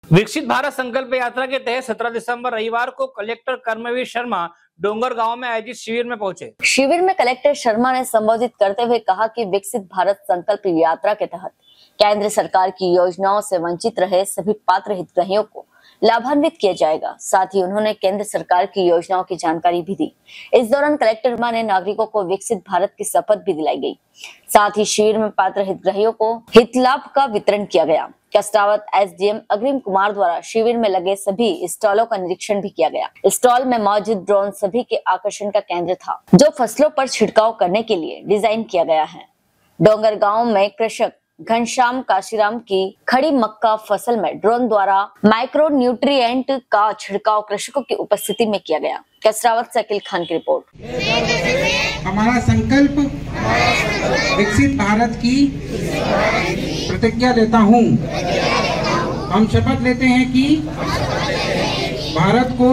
विकसित भारत संकल्प यात्रा के तहत 17 दिसंबर रविवार को कलेक्टर कर्मवीर शर्मा डोंगर गांव में आयोजित शिविर में पहुंचे। शिविर में कलेक्टर शर्मा ने संबोधित करते हुए कहा कि विकसित भारत संकल्प यात्रा के तहत केंद्र सरकार की योजनाओं से वंचित रहे सभी पात्र हितग्राहियों को लाभान्वित किया जाएगा। साथ ही उन्होंने केंद्र सरकार की योजनाओं की जानकारी भी दी। इस दौरान कलेक्टर शर्मा ने नागरिकों को विकसित भारत की शपथ भी दिलाई गई। साथ ही शिविर में पात्र हितग्राहियों को हित लाभ का वितरण किया गया। कष्टावत एसडीएम अग्रिम कुमार द्वारा शिविर में लगे सभी स्टॉलों का निरीक्षण भी किया गया। स्टॉल में मौजूद ड्रोन सभी के आकर्षण का केंद्र था, जो फसलों पर छिड़काव करने के लिए डिजाइन किया गया है। डोंगर गांव में कृषक घनश्याम काशीराम की खड़ी मक्का फसल में ड्रोन द्वारा माइक्रो न्यूट्रिएंट का छिड़काव कृषकों की उपस्थिति में किया गया। कष्टावत से अकील खान की रिपोर्ट। हमारा संकल्प विकसित भारत की प्रतिज्ञा लेता हूँ। हम शपथ लेते हैं कि भारत को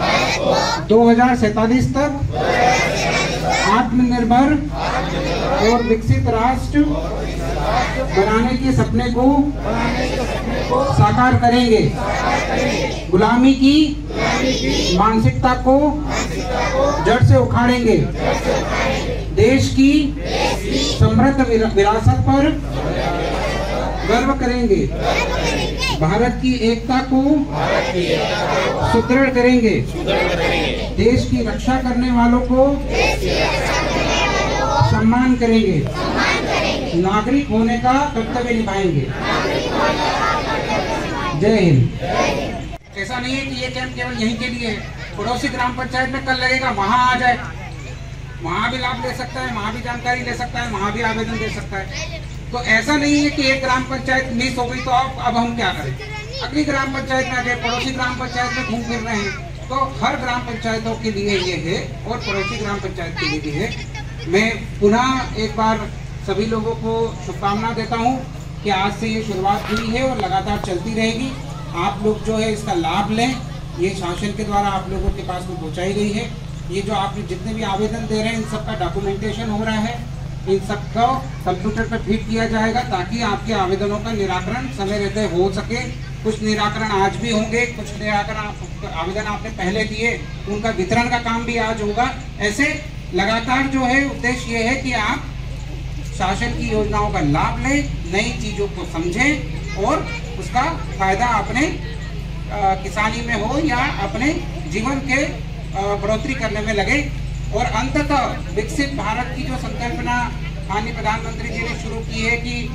2047 तक आत्मनिर्भर और विकसित राष्ट्र बनाने के सपने को साकार करेंगे। गुलामी की मानसिकता को जड़ से उखाड़ेंगे। देश की समृद्ध विरासत पर गर्व करेंगे। भारत की एकता को सुदृढ़ करेंगे। देश की रक्षा करने वालों को सम्मान करेंगे। नागरिक होने का कर्तव्य निभाएंगे। जय हिंद। ऐसा नहीं है कि ये कैंप केवल यहीं के लिए है। पड़ोसी ग्राम पंचायत में कल लगेगा, वहां आ जाए, वहां भी लाभ ले सकता है, वहां भी जानकारी ले सकता है, वहां भी आवेदन दे सकता है। तो ऐसा नहीं है कि एक ग्राम पंचायत मिस हो गई तो अब हम क्या करें। अगली ग्राम पंचायत में आ जाए, पड़ोसी ग्राम पंचायत में घूम फिर रहे हैं, तो हर ग्राम पंचायतों के लिए ये है और पड़ोसी ग्राम पंचायत के लिए भी है। मैं पुनः एक बार सभी लोगों को शुभकामना देता हूं कि आज से ये शुरुआत हुई है और लगातार चलती रहेगी। आप लोग जो है इसका लाभ लें। ये शासन के द्वारा आप लोगों के पास में पहुंचाई गई है। ये जो आपने जितने भी आवेदन दे रहे हैं इन सबका डॉक्यूमेंटेशन हो रहा है। इन सबको कंप्यूटर पर फीड किया जाएगा ताकि आपके आवेदनों का निराकरण समय रहते हो सके। कुछ निराकरण आज भी होंगे, कुछ निराकरण आवेदन आपने पहले दिए उनका वितरण का काम भी आज होगा। ऐसे लगातार जो है उद्देश्य ये है कि आप शासन की योजनाओं का लाभ लें, नई चीजों को समझें और उसका फायदा अपने किसानी में हो या अपने जीवन के बढ़ोतरी करने में लगे। और अंततः विकसित भारत की जो संकल्पना माननीय प्रधानमंत्री जी ने शुरू की है कि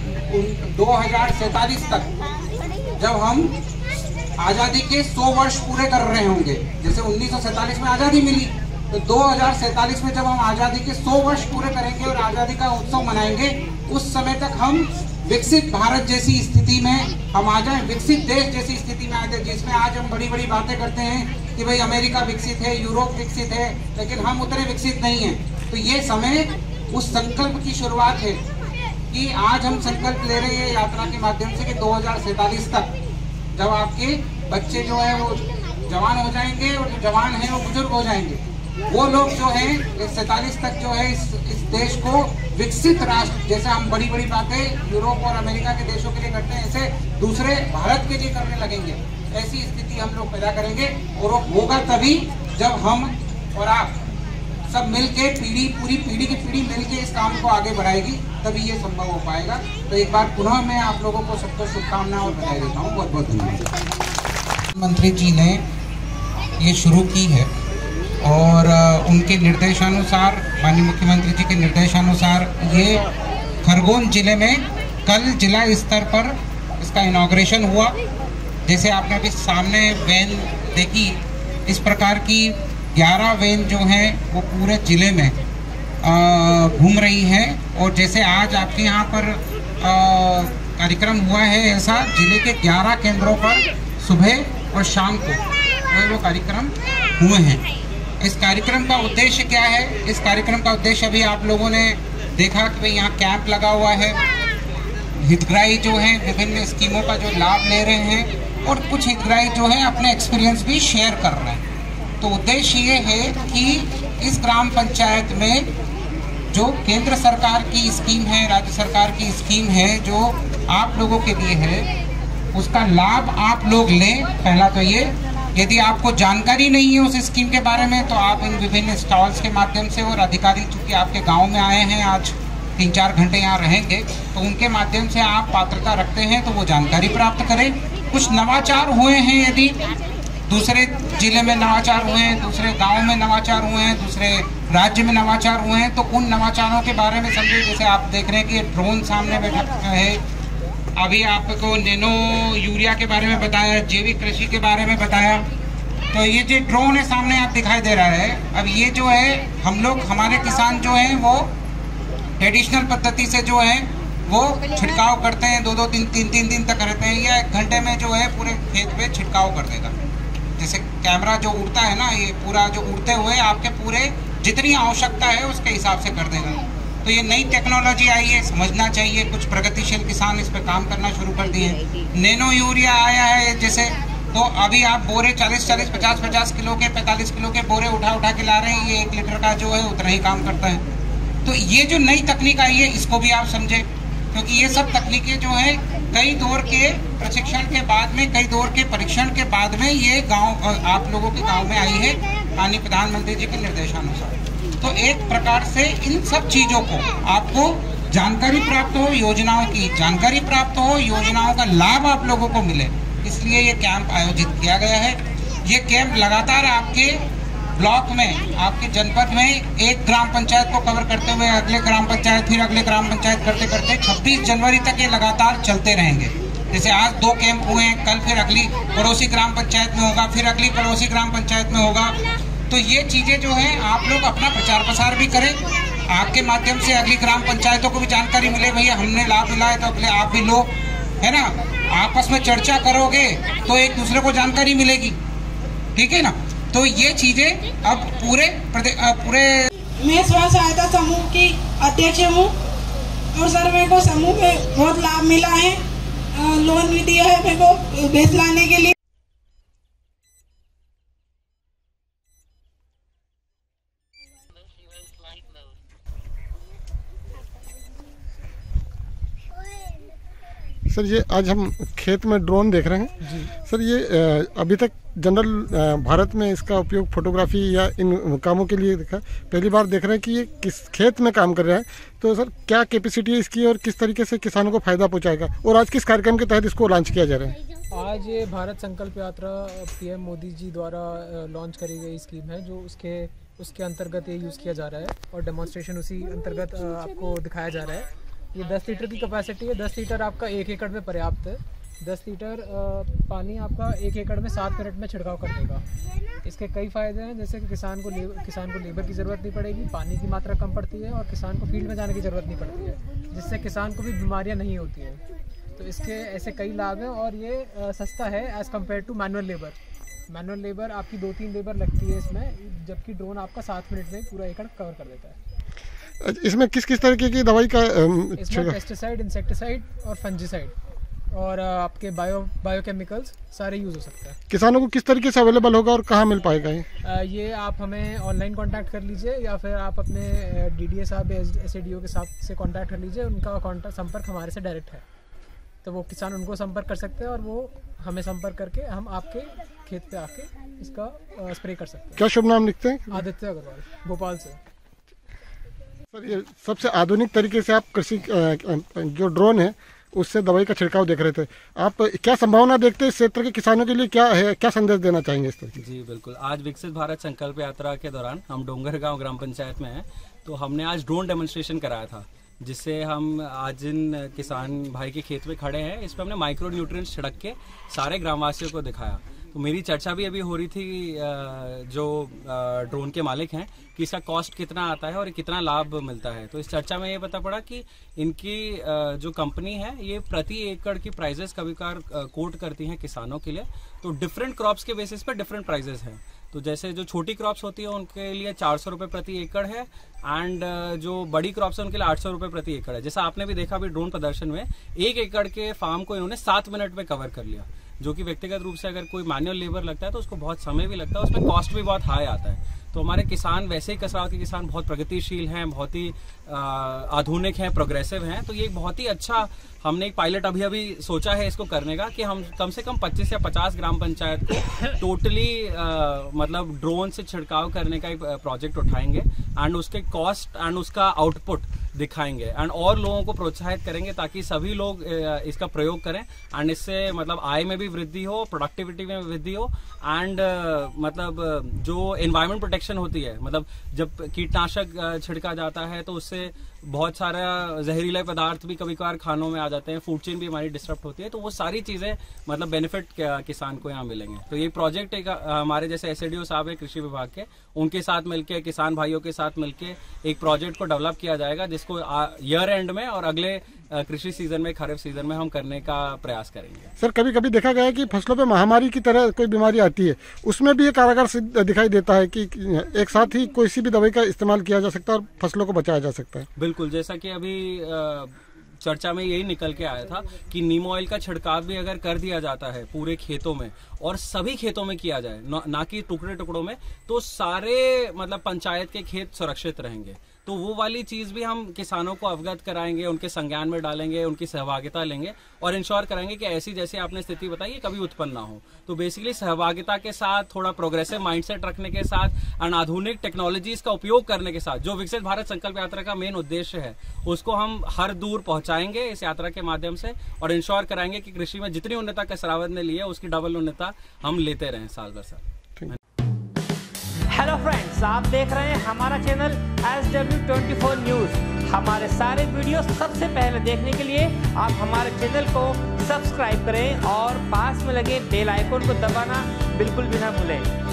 2047 तक जब हम आज़ादी के 100 वर्ष पूरे कर रहे होंगे, जैसे 1947 में आज़ादी मिली, तो 2047 में जब हम आज़ादी के 100 वर्ष पूरे करेंगे और आज़ादी का उत्सव मनाएंगे, उस समय तक हम विकसित भारत जैसी स्थिति में हम आ जाएं, विकसित देश जैसी स्थिति में आ जाए, जिसमें आज हम बड़ी बड़ी बातें करते हैं कि भाई अमेरिका विकसित है, यूरोप विकसित है, लेकिन हम उतने विकसित नहीं हैं। तो ये समय उस संकल्प की शुरुआत है कि आज हम संकल्प ले रहे हैं यात्रा के माध्यम से कि 2047 तक जब आपके बच्चे जो है वो जवान हो जाएंगे और जो जवान हैं वो बुजुर्ग हो जाएंगे, वो लोग जो हैं 47 तक जो है इस देश को विकसित राष्ट्र, जैसे हम बड़ी बड़ी बातें यूरोप और अमेरिका के देशों के लिए करते हैं, ऐसे दूसरे भारत के लिए करने लगेंगे। ऐसी स्थिति हम लोग पैदा करेंगे और वो होगा तभी जब हम और आप सब मिलके पूरी पीढ़ी की पीढ़ी मिलके इस काम को आगे बढ़ाएगी, तभी ये संभव हो पाएगा। तो एक बार पुनः मैं आप लोगों को सबको शुभकामनाएं और बधाई देता हूँ। बहुत बहुत धन्यवाद। मंत्री जी ने ये शुरू की है और उनके निर्देशानुसार, माननीय मुख्यमंत्री जी के निर्देशानुसार ये खरगोन जिले में कल जिला स्तर पर इसका इनॉग्रेशन हुआ। जैसे आपने अभी सामने वैन देखी, इस प्रकार की 11 वैन जो हैं वो पूरे जिले में घूम रही हैं। और जैसे आज आपके यहाँ पर कार्यक्रम हुआ है, ऐसा जिले के 11 केंद्रों पर सुबह और शाम को वो कार्यक्रम हुए हैं। इस कार्यक्रम का उद्देश्य क्या है? इस कार्यक्रम का उद्देश्य अभी आप लोगों ने देखा कि भाई यहाँ कैंप लगा हुआ है, हितग्राही जो हैं विभिन्न स्कीमों का जो लाभ ले रहे हैं और कुछ हितग्राही जो हैं अपने एक्सपीरियंस भी शेयर कर रहे हैं। तो उद्देश्य ये है कि इस ग्राम पंचायत में जो केंद्र सरकार की स्कीम है, राज्य सरकार की स्कीम है, जो आप लोगों के लिए है, उसका लाभ आप लोग लें। पहला तो ये, यदि आपको जानकारी नहीं है उस स्कीम के बारे में तो आप इन विभिन्न स्टॉल्स के माध्यम से, और अधिकारी चूंकि आपके गांव में आए हैं, आज 3-4 घंटे यहाँ रहेंगे, तो उनके माध्यम से आप पात्रता रखते हैं तो वो जानकारी प्राप्त करें। कुछ नवाचार हुए हैं, यदि दूसरे जिले में नवाचार हुए हैं, दूसरे गांव में नवाचार हुए हैं, दूसरे राज्य में नवाचार हुए हैं, तो उन नवाचारों के बारे में समझे। जैसे आप देख रहे हैं कि ड्रोन सामने बैठा है, अभी आपको नैनो यूरिया के बारे में बताया, जैविक कृषि के बारे में बताया। तो ये जो ड्रोन है सामने आप दिखाई दे रहा है, अब ये जो है हम लोग, हमारे किसान जो हैं वो ट्रेडिशनल पद्धति से जो है वो छिड़काव करते हैं, 2-2, 3-3 दिन तक रहते हैं, या 1 घंटे में जो है पूरे खेत पे छिड़काव कर देगा। जैसे कैमरा जो उड़ता है ना, ये पूरा जो उड़ते हुए आपके पूरे जितनी आवश्यकता है उसके हिसाब से कर देगा। तो ये नई टेक्नोलॉजी आई है, समझना चाहिए। कुछ प्रगतिशील किसान इस पे काम करना शुरू कर दिए हैं। नैनो यूरिया आया है, जैसे तो अभी आप बोरे 40-40, 50-50 किलो के, 45 किलो के बोरे उठा के ला रहे हैं, ये 1 लीटर का जो है उतना ही काम करता है। तो ये जो नई तकनीक आई है इसको भी आप समझें, क्योंकि ये सब तकनीकें जो है कई दौर के प्रशिक्षण के बाद में, कई दौर के परीक्षण के बाद में ये गांव, आप लोगों के गांव में आई है माननीय प्रधानमंत्री जी के निर्देशानुसार। तो एक प्रकार से इन सब चीजों को आपको जानकारी प्राप्त हो, योजनाओं की जानकारी प्राप्त हो, योजनाओं का लाभ आप लोगों को मिले, इसलिए ये कैंप आयोजित किया गया है। ये कैंप लगातार आपके ब्लॉक में, आपके जनपद में एक ग्राम पंचायत को कवर करते हुए अगले ग्राम पंचायत, फिर अगले ग्राम पंचायत करते करते 26 जनवरी तक ये लगातार चलते रहेंगे। जैसे आज 2 कैंप हुए हैं, कल फिर अगली पड़ोसी ग्राम पंचायत में होगा, फिर अगली पड़ोसी ग्राम पंचायत में होगा। तो ये चीजें जो है आप लोग अपना प्रचार प्रसार भी करें, आपके माध्यम से अगली ग्राम पंचायतों को भी जानकारी मिले, भैया हमने लाभ मिला है तो अगले आप भी लो, है ना। आपस में चर्चा करोगे तो एक दूसरे को जानकारी मिलेगी, ठीक है ना। तो ये चीजें अब पूरे मैं स्व सहायता समूह की अध्यक्ष हूँ और सर मेरे को समूह में बहुत लाभ मिला है, लोन भी दिया है मेरे को भैंस लाने के लिए। सर ये आज हम खेत में ड्रोन देख रहे हैं जी। सर ये अभी तक जनरल भारत में इसका उपयोग फोटोग्राफी या इन कामों के लिए देखा, पहली बार देख रहे हैं कि ये किस खेत में काम कर रहा है। तो सर क्या कैपेसिटी है इसकी और किस तरीके से किसानों को फायदा पहुंचाएगा, और आज किस कार्यक्रम के तहत इसको लॉन्च किया जा रहा है? आज ये भारत संकल्प यात्रा पीएम मोदी जी द्वारा लॉन्च करी गई स्कीम है, जो उसके अंतर्गत ये यूज़ किया जा रहा है और डेमोन्स्ट्रेशन उसी अंतर्गत आपको दिखाया जा रहा है। ये 10 लीटर की कैपेसिटी है, 10 लीटर आपका 1 एकड़ में पर्याप्त है। 10 लीटर पानी आपका 1 एकड़ में 7 मिनट में छिड़काव कर देगा। इसके कई फ़ायदे हैं, जैसे कि किसान को लेबर की ज़रूरत नहीं पड़ेगी, पानी की मात्रा कम पड़ती है और किसान को फील्ड में जाने की ज़रूरत नहीं पड़ती है, जिससे किसान को भी बीमारियां नहीं होती हैं। तो इसके ऐसे कई लाभ हैं और ये सस्ता है as compare to manual labour. Manual labour आपकी 2-3 लेबर लगती है इसमें, जबकि ड्रोन आपका 7 मिनट में पूरा एकड़ कवर कर देता है। इसमें किस किस तरीके की दवाई का इसमें पेस्टिसाइड, इंसेक्टिसाइड और फंजीसाइड और आपके बायोकेमिकल्स सारे यूज़ हो सकते हैं। किसानों को किस तरीके से अवेलेबल होगा और कहाँ मिल पाएगा ये? ये आप हमें ऑनलाइन कांटेक्ट कर लीजिए या फिर आप अपने डीडीए साहब या SADO के साथ से कांटेक्ट कर लीजिए। उनका संपर्क हमारे से डायरेक्ट है, तो वो किसान उनको संपर्क कर सकते हैं और वो हमें संपर्क करके हम आपके खेत पे आके इसका स्प्रे कर सकते हैं। क्या शुभ नाम लिखते हैं? आदित्य अग्रवाल, भोपाल से। सर ये सबसे आधुनिक तरीके से आप कृषि जो ड्रोन है उससे दवाई का छिड़काव देख रहे थे, आप क्या संभावना देखते हैं इस क्षेत्र के किसानों के लिए, क्या है, क्या संदेश देना चाहेंगे इस तरह? जी बिल्कुल, आज विकसित भारत संकल्प यात्रा के दौरान हम डोंगरगांव ग्राम पंचायत में हैं, तो हमने आज ड्रोन डेमोन्स्ट्रेशन कराया था, जिससे हम आज जिन किसान भाई के खेत में खड़े हैं इस पर हमने माइक्रो न्यूट्रिएंट्स छिड़क के सारे ग्रामवासियों को दिखाया। तो मेरी चर्चा भी अभी हो रही थी जो ड्रोन के मालिक हैं कि इसका कॉस्ट कितना आता है और कितना लाभ मिलता है। तो इस चर्चा में ये पता पड़ा कि इनकी जो कंपनी है ये प्रति एकड़ की प्राइजेस कभी कभार कोट करती हैं किसानों के लिए। तो डिफरेंट क्रॉप्स के बेसिस पर डिफरेंट प्राइजेस हैं। तो जैसे जो छोटी क्रॉप्स होती है उनके लिए 400 रुपये प्रति एकड़ है, एंड जो बड़ी क्रॉप्स है उनके लिए 800 रुपये प्रति एकड़ है। जैसा आपने भी देखा अभी ड्रोन प्रदर्शन में 1 एकड़ के फार्म को इन्होंने 7 मिनट में कवर कर लिया। जो कि व्यक्तिगत रूप से अगर कोई मैनुअल लेबर लगता है तो उसको बहुत समय भी लगता है, उसमें कॉस्ट भी बहुत हाई आता है। तो हमारे किसान, वैसे ही कसरावत के किसान बहुत प्रगतिशील हैं, बहुत ही आधुनिक हैं, प्रोग्रेसिव हैं। तो ये बहुत ही अच्छा हमने एक पायलट अभी सोचा है इसको करने का, कि हम कम से कम 25 या 50 ग्राम पंचायत को टोटली मतलब ड्रोन से छिड़काव करने का एक प्रोजेक्ट उठाएंगे एंड उसके कॉस्ट एंड उसका आउटपुट दिखाएंगे एंड और लोगों को प्रोत्साहित करेंगे ताकि सभी लोग इसका प्रयोग करें एंड इससे मतलब आय में भी वृद्धि हो, प्रोडक्टिविटी में वृद्धि हो एंड मतलब जो एनवायरमेंट प्रोटेक्शन होती है, मतलब जब कीटनाशक छिड़का जाता है तो उससे बहुत सारा जहरीले पदार्थ भी कभी कभार खानों में आ जाते हैं, फूड चेन भी हमारी डिस्टर्ब होती है, तो वो सारी चीजें मतलब बेनिफिट किसान को यहाँ मिलेंगे। तो ये प्रोजेक्ट एक हमारे जैसे एसएडीओ साहब है कृषि विभाग के, उनके साथ मिलके, किसान भाइयों के साथ मिलके एक प्रोजेक्ट को डेवलप किया जाएगा, जिसको ईयर एंड में और अगले कृषि सीजन में, खरीफ सीजन में हम करने का प्रयास करेंगे। सर, कभी कभी देखा गया है कि फसलों पे महामारी की तरह कोई बीमारी आती है, उसमें भी ये कारगर सिद्ध दिखाई देता है कि एक साथ ही कोई सी भी दवाई का इस्तेमाल किया जा सकता है और फसलों को बचाया जा सकता है। बिल्कुल, जैसा कि अभी चर्चा में यही निकल के आया था कि नीम ऑयल का छिड़काव भी अगर कर दिया जाता है पूरे खेतों में और सभी खेतों में किया जाए, ना कि टुकड़े टुकड़ों में, तो सारे मतलब पंचायत के खेत सुरक्षित रहेंगे। तो वो वाली चीज भी हम किसानों को अवगत कराएंगे, उनके संज्ञान में डालेंगे, उनकी सहभागिता लेंगे और इंश्योर कराएंगे कि ऐसी जैसे आपने स्थिति बताई ये कभी उत्पन्न ना हो। तो बेसिकली सहभागिता के साथ, थोड़ा प्रोग्रेसिव माइंडसेट रखने के साथ और आधुनिक टेक्नोलॉजीज का उपयोग करने के साथ, जो विकसित भारत संकल्प यात्रा का मेन उद्देश्य है, उसको हम हर दूर पहुंचाएंगे इस यात्रा के माध्यम से और इंश्योर कराएंगे कि कृषि में जितनी उन्नता कसरावत ने ली है उसकी डबल उन्नता हम लेते रहें साल भर साल। हेलो फ्रेंड्स, आप देख रहे हैं हमारा चैनल SW24 न्यूज। हमारे सारे वीडियो सबसे पहले देखने के लिए आप हमारे चैनल को सब्सक्राइब करें और पास में लगे बेल आइकन को दबाना बिल्कुल भी ना भूलें।